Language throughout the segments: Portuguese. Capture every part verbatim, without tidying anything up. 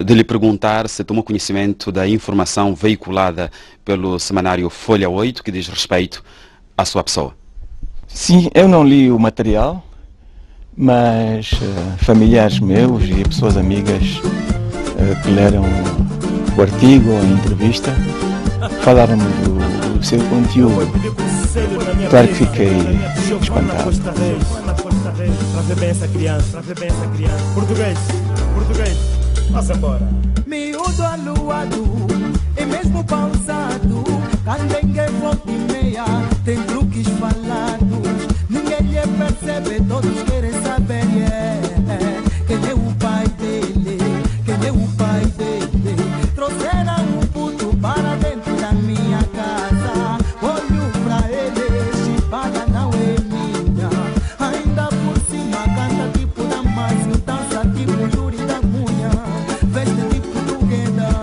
de lhe perguntar se tomou conhecimento da informação veiculada pelo semanário Folha oito, que diz respeito à sua pessoa. Sim, eu não li o material, mas uh, familiares meus e pessoas amigas uh, que leram o artigo ou a entrevista falaram-me do, do seu conteúdo. Claro que fiquei espantado. Para ver bem essa criança, para ver bem essa criança. Português, português, passa embora. Miúdo aluado e mesmo pausado, candengue volta e meia, tem truques falados, ninguém lhe percebe, todos querem saber, yeah. Quem é o pai dele, quem é o pai dele, trouxeram um puto para dentro da minha casa, olho pra ele, chipada não é minha, ainda por cima canta tipo Damásio, dança tipo Yuri da Cunha, veste tipo do Gueda.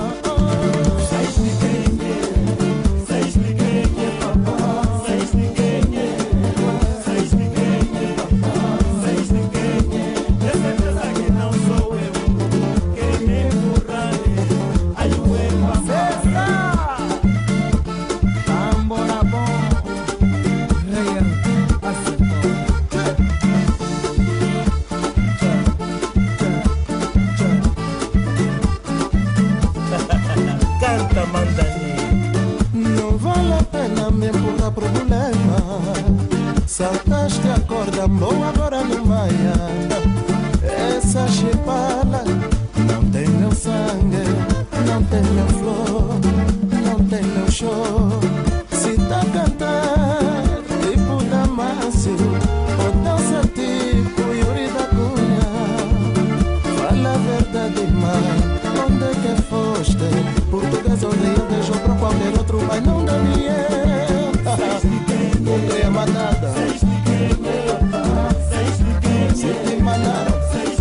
Saltaste a corda boa, agora não vai. Essa chipala não tem meu sangue, não tem meu flor, não tem meu show. Se tá cantar tipo Damásio, ou dança tipo Yuri da Cunha, fala a verdade, mãe, onde é que foste? Português ou Rio de Janeiro, pra qualquer outro, mas não dá dinheiro. Não tenha mais nada. Se te mandaram,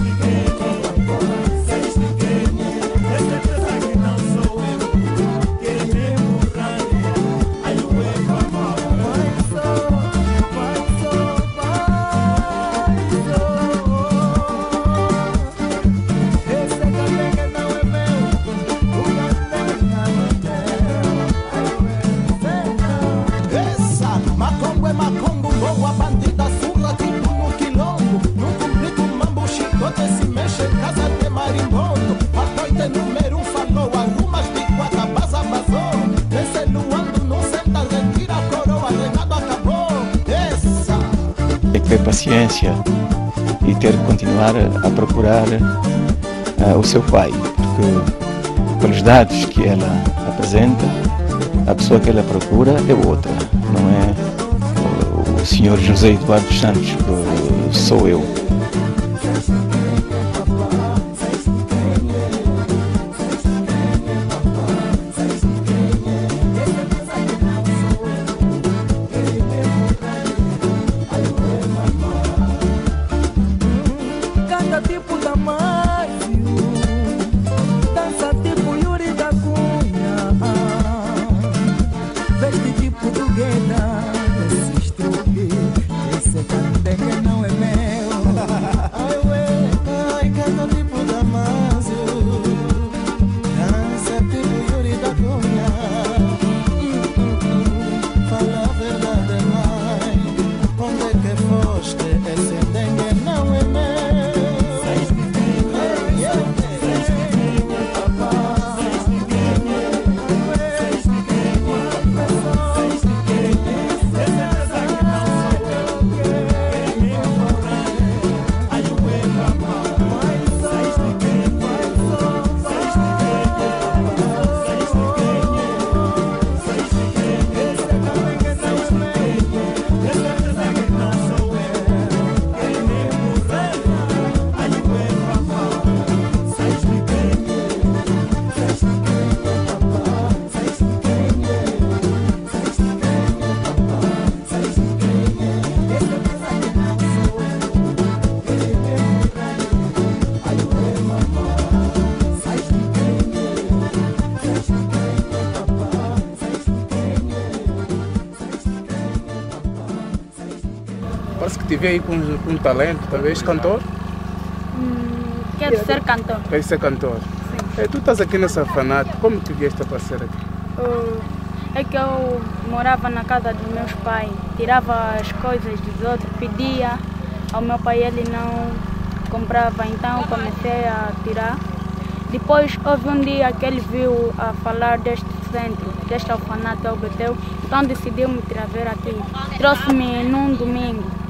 ter paciência e ter que continuar a procurar uh, o seu pai, porque pelos dados que ela apresenta, a pessoa que ela procura é outra, não é o, o senhor José Eduardo Santos, que sou eu. tipo Damásio, dança tipo Yuri da Cunha, veste tipo do Gueda, esses truques, esse candengue não é meu. Ai ué, ai canta tipo Damásio, dança tipo Yuri da Cunha, fala a verdade, mãe, onde é que foste? Esse dengue não é meu. Parece que te vê aí com, com um talento, talvez cantor? Hum, quero ser cantor. Quer ser cantor? Sim. É, tu estás aqui nessa orfanato, como tu vieste a aparecer aqui? Uh, é que eu morava na casa dos meus pais, tirava as coisas dos outros, pedia ao meu pai, ele não comprava, então comecei a tirar. Depois houve um dia que ele viu a falar deste centro, deste orfanato Beteu, então decidiu me trazer aqui. Trouxe-me num domingo.